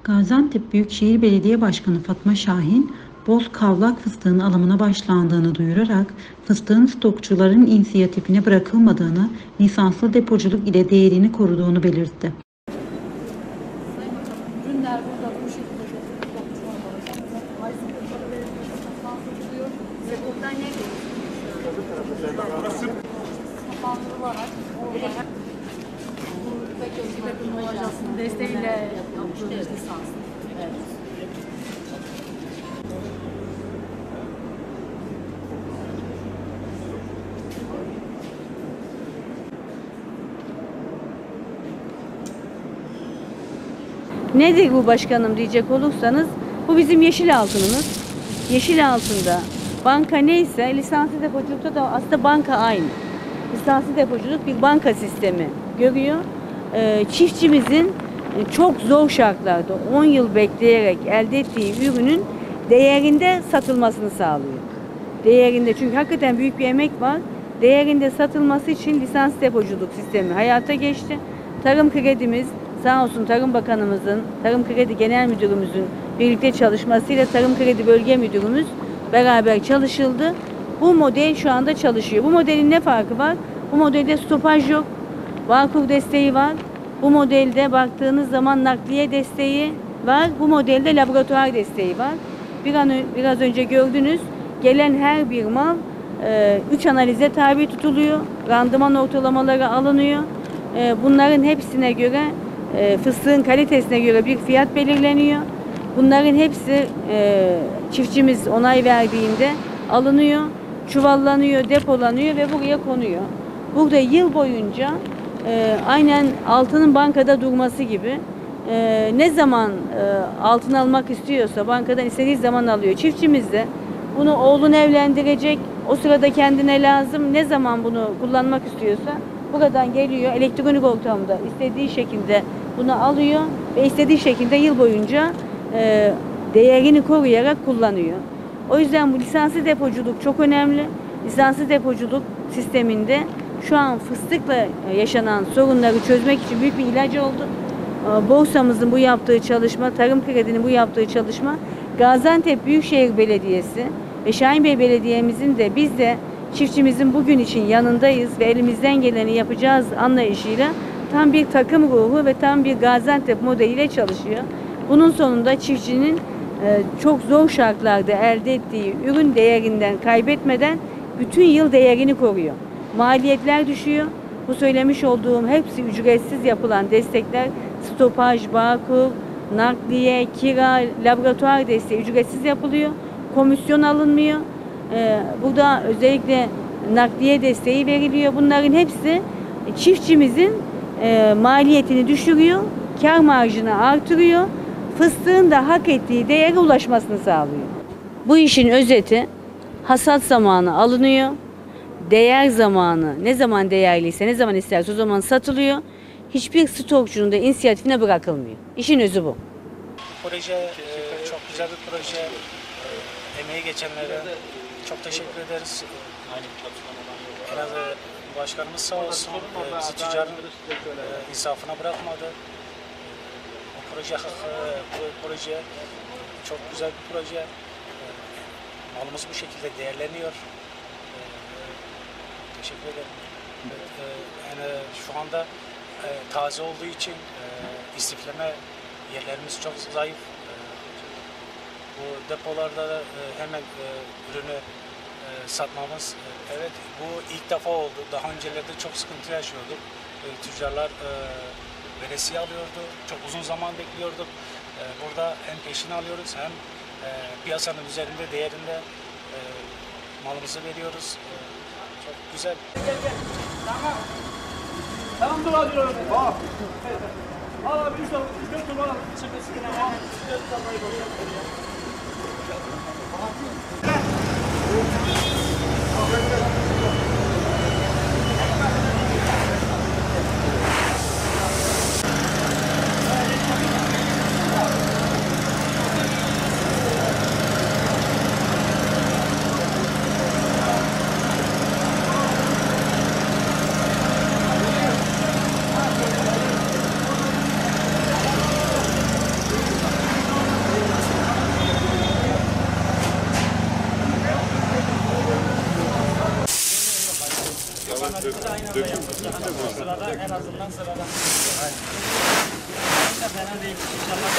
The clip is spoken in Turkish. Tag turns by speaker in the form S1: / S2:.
S1: Gaziantep Büyükşehir Belediye Başkanı Fatma Şahin, Boz Kavlak fıstığının alımına başlandığını duyurarak fıstığın stokçuların inisiyatifine bırakılmadığını, lisanslı depoculuk ile değerini koruduğunu belirtti.
S2: Ürünler burada bu şekilde desteğiyle yaptığımız lisans. Evet.
S3: Nedir bu başkanım diyecek olursanız, bu bizim yeşil altınımız. Yeşil altında banka neyse lisanslı depoculukta da aslında banka aynı. Lisanslı depoculuk bir banka sistemi görüyor. Çiftçimizin çok zor şartlarda 10 yıl bekleyerek elde ettiği ürünün değerinde satılmasını sağlıyor. Değerinde, çünkü hakikaten büyük bir emek var. Değerinde satılması için lisans depoculuk sistemi hayata geçti. Tarım kredimiz, sağ olsun Tarım Bakanımızın, Tarım Kredi Genel Müdürümüzün birlikte çalışmasıyla Tarım Kredi Bölge Müdürümüz beraber çalışıldı. Bu model şu anda çalışıyor. Bu modelin ne farkı var? Bu modelde stopaj yok. Bağkur desteği var. Bu modelde baktığınız zaman nakliye desteği var. Bu modelde laboratuvar desteği var. Biraz önce gördünüz. Gelen her bir mal 3 analize tabi tutuluyor. Randıman ortalamaları alınıyor. Bunların hepsine göre fıstığın kalitesine göre bir fiyat belirleniyor. Bunların hepsi çiftçimiz onay verdiğinde alınıyor, çuvallanıyor, depolanıyor ve buraya konuyor. Burada yıl boyunca aynen altının bankada durması gibi ne zaman altın almak istiyorsa bankadan istediği zaman alıyor. Çiftçimiz de bunu oğlunu evlendirecek, o sırada kendine lazım, ne zaman bunu kullanmak istiyorsa buradan geliyor, elektronik ortamda istediği şekilde bunu alıyor ve istediği şekilde yıl boyunca değerini koruyarak kullanıyor. O yüzden bu lisanslı depoculuk çok önemli. Lisanslı depoculuk sisteminde şu an fıstıkla yaşanan sorunları çözmek için büyük bir ilaç oldu. Borsamızın bu yaptığı çalışma, Tarım Kredi'nin bu yaptığı çalışma, Gaziantep Büyükşehir Belediyesi ve Şahinbey Belediye'mizin de biz de çiftçimizin bugün için yanındayız ve elimizden geleni yapacağız anlayışıyla tam bir takım ruhu ve tam bir Gaziantep modeliyle çalışıyor. Bunun sonunda çiftçinin çok zor şartlarda elde ettiği ürün değerinden kaybetmeden bütün yıl değerini koruyor. Maliyetler düşüyor. Bu söylemiş olduğum hepsi ücretsiz yapılan destekler, stopaj, bağkur, nakliye, kira, laboratuvar desteği ücretsiz yapılıyor. Komisyon alınmıyor. Burada özellikle nakliye desteği veriliyor. Bunların hepsi çiftçimizin maliyetini düşürüyor, kar marjını artırıyor, fıstığın da hak ettiği değere ulaşmasını sağlıyor. Bu işin özeti, hasat zamanı alınıyor, değer zamanı ne zaman değerliyse, ne zaman isterse o zaman satılıyor. Hiçbir stokçunun da inisiyatifine bırakılmıyor. İşin özü bu.
S4: Proje çok güzel bir proje. Emeği geçenlere çok teşekkür ederiz. Biraz başkanımız sağ olsun bizi tüccarın insafına bırakmadı. Bu proje çok güzel bir proje. Malımız bu şekilde değerleniyor. Teşekkür ederim. Yani şu anda taze olduğu için istifleme yerlerimiz çok zayıf. Bu depolarda da hemen ürünü satmamız, evet bu ilk defa oldu. Daha öncelerde çok sıkıntı yaşıyorduk. Tüccarlar veresiye alıyordu. Çok uzun zaman bekliyorduk. Burada hem peşini alıyoruz hem piyasanın üzerinde değerinde malımızı veriyoruz. Çok güzel.
S5: Tamam. Tamam dur hadi öyle. Bak. Al abi 3 numara. Çıkışına al. 4 tabayı boşalt. aynı anda yapmışlar. Sırada en azından sırada. Aynen. Fena değil. İnşallah